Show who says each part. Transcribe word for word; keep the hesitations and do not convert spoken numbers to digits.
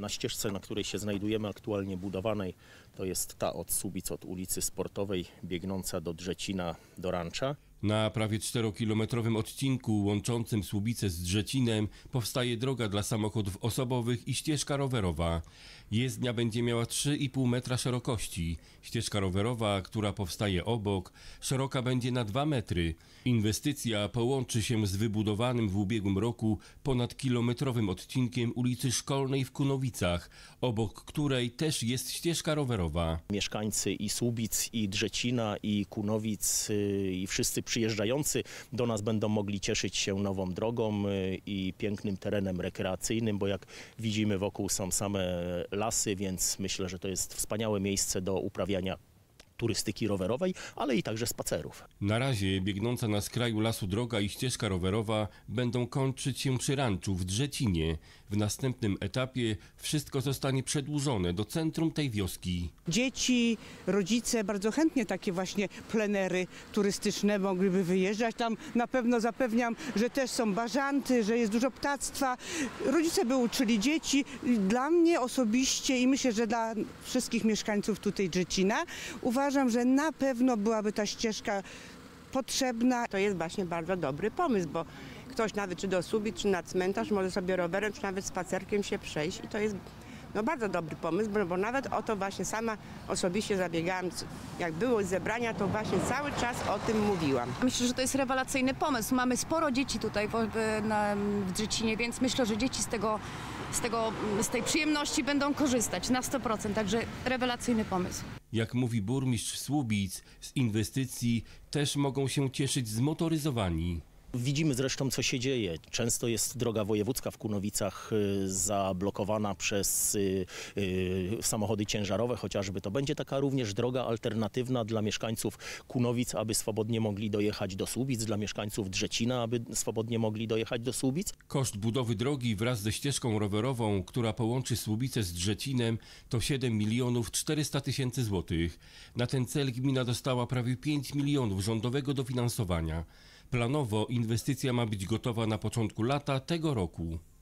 Speaker 1: Na ścieżce, na której się znajdujemy aktualnie budowanej, to jest ta od Słubic, od ulicy Sportowej, biegnąca do Drzecina, do Rancza.
Speaker 2: Na prawie czterokilometrowym odcinku łączącym Słubice z Drzecinem powstaje droga dla samochodów osobowych i ścieżka rowerowa. Jezdnia będzie miała trzy i pół metra szerokości. Ścieżka rowerowa, która powstaje obok, szeroka będzie na dwa metry. Inwestycja połączy się z wybudowanym w ubiegłym roku ponad kilometrowym odcinkiem ulicy Szkolnej w Kunowicach, obok której też jest ścieżka rowerowa.
Speaker 1: Mieszkańcy i Słubic, i Drzecina, i Kunowic, i wszyscy przyjeżdżający do nas będą mogli cieszyć się nową drogą i pięknym terenem rekreacyjnym, bo jak widzimy, wokół są same lasy, więc myślę, że to jest wspaniałe miejsce do uprawiania turystyki rowerowej, ale i także spacerów.
Speaker 2: Na razie biegnąca na skraju lasu droga i ścieżka rowerowa będą kończyć się przy ranczu w Drzecinie. W następnym etapie wszystko zostanie przedłużone do centrum tej wioski.
Speaker 3: Dzieci, rodzice bardzo chętnie takie właśnie plenery turystyczne mogliby wyjeżdżać. Tam na pewno zapewniam, że też są bażanty, że jest dużo ptactwa. Rodzice by uczyli dzieci. Dla mnie osobiście i myślę, że dla wszystkich mieszkańców tutaj Drzecina uważam, że na pewno byłaby ta ścieżka potrzebna.
Speaker 4: To jest właśnie bardzo dobry pomysł, bo ktoś nawet czy do Słubic, czy na cmentarz może sobie rowerem, czy nawet spacerkiem się przejść i to jest no, bardzo dobry pomysł, bo, bo nawet o to właśnie sama osobiście zabiegałam. Jak było zebrania, to właśnie cały czas o tym mówiłam.
Speaker 5: Myślę, że to jest rewelacyjny pomysł. Mamy sporo dzieci tutaj w, na, w Drzecinie, więc myślę, że dzieci z tego, z tego, z tej przyjemności będą korzystać na sto procent, także rewelacyjny pomysł.
Speaker 2: Jak mówi burmistrz Słubic, z inwestycji też mogą się cieszyć zmotoryzowani.
Speaker 1: Widzimy zresztą, co się dzieje. Często jest droga wojewódzka w Kunowicach zablokowana przez samochody ciężarowe chociażby. To będzie taka również droga alternatywna dla mieszkańców Kunowic, aby swobodnie mogli dojechać do Słubic, dla mieszkańców Drzecina, aby swobodnie mogli dojechać do Słubic.
Speaker 2: Koszt budowy drogi wraz ze ścieżką rowerową, która połączy Słubice z Drzecinem, to siedem milionów czterysta tysięcy złotych. Na ten cel gmina dostała prawie pięć milionów rządowego dofinansowania. Planowo inwestycja ma być gotowa na początku lata tego roku.